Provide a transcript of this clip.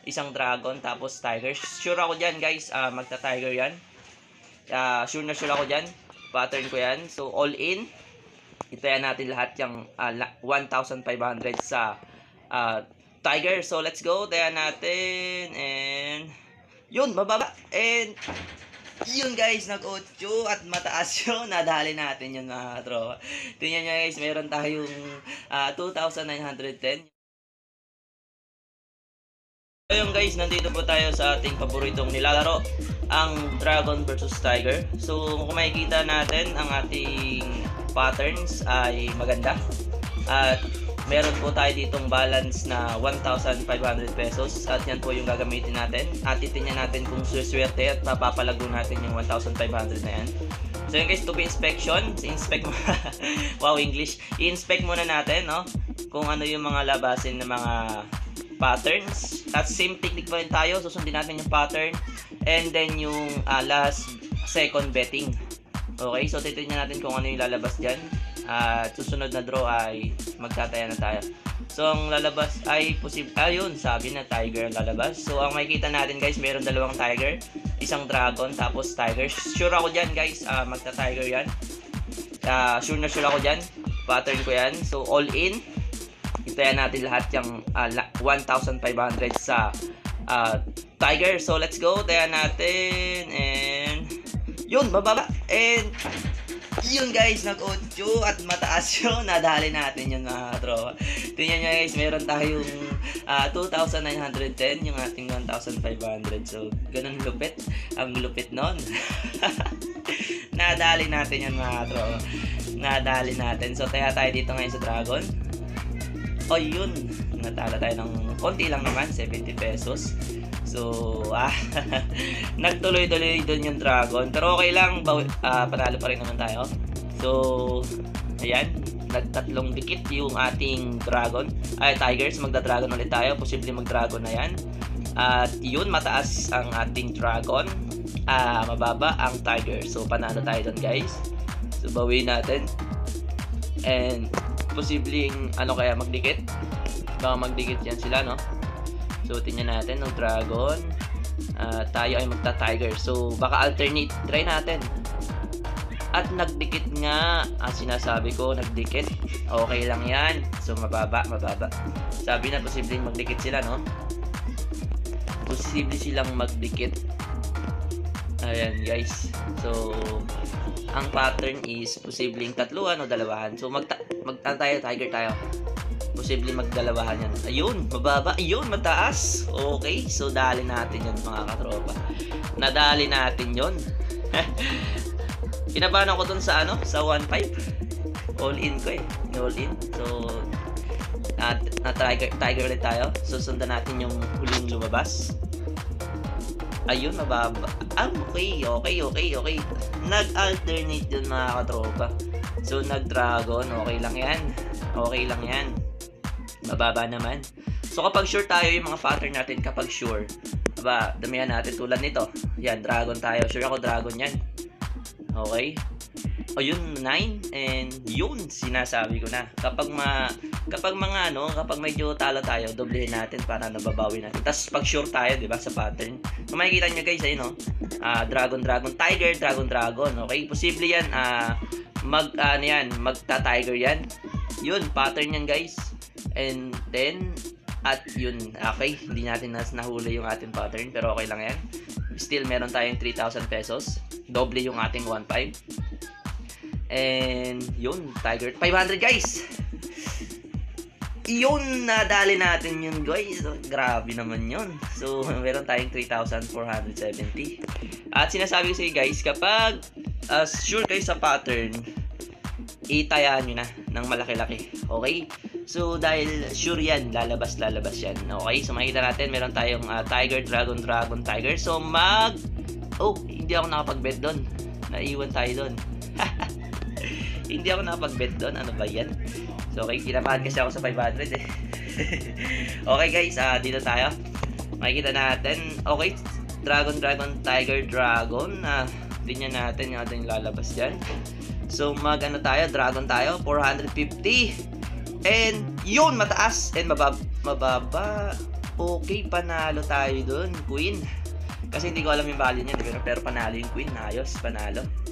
isang dragon, tapos tiger. Sure ako dyan guys, magta-tiger yan. Sure na sure ako dyan. Pattern ko yan. So all in, itayan natin lahat yung 1,500 sa tiger. So let's go, tayan natin. And yun, mababa. And yun guys, nag-8 at mataas yun. Nadali natin yun mga tropa. Tingnan nyo guys, meron tayong 2,910. So yun guys, nandito po tayo sa ating paboritong nilalaro, ang Dragon versus Tiger. So kung makikita natin, ang ating patterns ay maganda. At meron po tayo ditong balance na 1,500 pesos. At yan po yung gagamitin natin. At titingnan natin kung suswerte at mapapalago natin yung 1,500 na yan. So yun guys, to be inspection, inspect mo. Wow, English. I-inspect muna natin, no? Kung ano yung mga labasin ng mga patterns. At same technique pa rin tayo. Susundin natin yung pattern. And then yung last second betting. Okay, so titingnan natin kung ano yung lalabas dyan. At susunod na draw ay magtataya na tayo. So ang lalabas ay ayun, sabi na tiger ang lalabas. So ang makikita natin guys, meron dalawang tiger, isang dragon, tapos tiger. Sure ako dyan guys, magta-tiger yan. Sure na sure ako dyan. Pattern ko yan. So all in, itayan natin lahat yung 1,500 sa tiger. So let's go, tayan natin. And yun, mababa. And yun guys, nag-8 at mataas yun. Nadali natin yun mga tropa. Tingnan nyo guys, meron tayong 2,910, yung ating 1,500. So ganun lupit. Ang lupit nun. Nadali natin yun mga tropa. Nadali natin. So taya tayo dito ngayon sa dragon. O yun, natala tayo ng konti lang naman, 70 pesos. So, nagtuloy-tuloy doon yung dragon. Pero okay lang, panalo pa rin naman tayo. So, ayan, nagtatlong dikit yung ating dragon. Tigers, magda-dragon ulit tayo. Posible mag-dragon na yan. At yun, mataas ang ating dragon. Mababa ang tiger. So, panalo tayo doon guys. So, bawiin natin. And posibleng kaya magdikit. Baka magdikit yan sila, no? So tingnan natin ng dragon. Tayo ay magta-tiger. So baka alternate. Try natin. At nagdikit nga. Sinasabi ko nagdikit. Okay lang yan. So mababa. Sabi na posibleng magdikit sila, no? Posible silang magdikit. Ayan guys. So ang pattern is posibleng tatluhan o dalawahan. So tiger tayo. Posibleng magdalawahan yan. Ayun, mababa. Ayun, mataas. Okay, so dali natin yun mga katropa. Nadali natin yun. Kinabahan ako dun sa sa 1.5. All in ko eh. All in. So tiger ulit tayo. Susundan natin yung huling lumabas. Ayun, mababa. Okay. Nag-alternate yun mga katropa. So nag-dragon, okay lang yan. Mababa naman. So kapag sure tayo yung mga pattern natin, kapag sure, damihan natin tulad nito. Yan, dragon tayo. Sure ako dragon yan. Okay. O yun, 9. And yun, sinasabi ko na. Kapag medyo talo tayo, doblehin natin para nababawi natin. Tapos pag sure tayo, di ba, sa pattern. Kung makikita nyo guys, ayun, dragon, tiger, dragon. Okay, posible yan, magta-tiger yan. Yun, pattern yan guys. And then, at yun, okay, hindi natin nahuli yung ating pattern, pero okay lang yan. Still, meron tayong 3,000 pesos. Doble yung ating 1.5. And yun, tiger, 500 guys. Yun, nadali natin yun guys. Grabe naman yun. So, meron tayong 3,470. At sinasabi ko sa guys, kapag sure kayo sa pattern, itayaan nyo na ng malaki-laki. Okay? So, dahil sure yan, lalabas yan. Okay? So, makikita natin, meron tayong tiger, dragon, tiger. So, hindi ako nakapag-bet doon. Naiwan tayo doon. Hindi ako nakapag-bet doon. Ano ba yan? So, okay, kinabahan kasi ako sa 500 eh. Okay guys, dito tayo. Makikita natin, okay, dragon, tiger, dragon. Tingnan natin yung ating lalabas dyan. So, dragon tayo, 450. And, yun, mataas. And, mababa. Okay, panalo tayo dun, Queen. Kasi hindi ko alam yung value niya, pero panalo yung Queen. Ayos, panalo.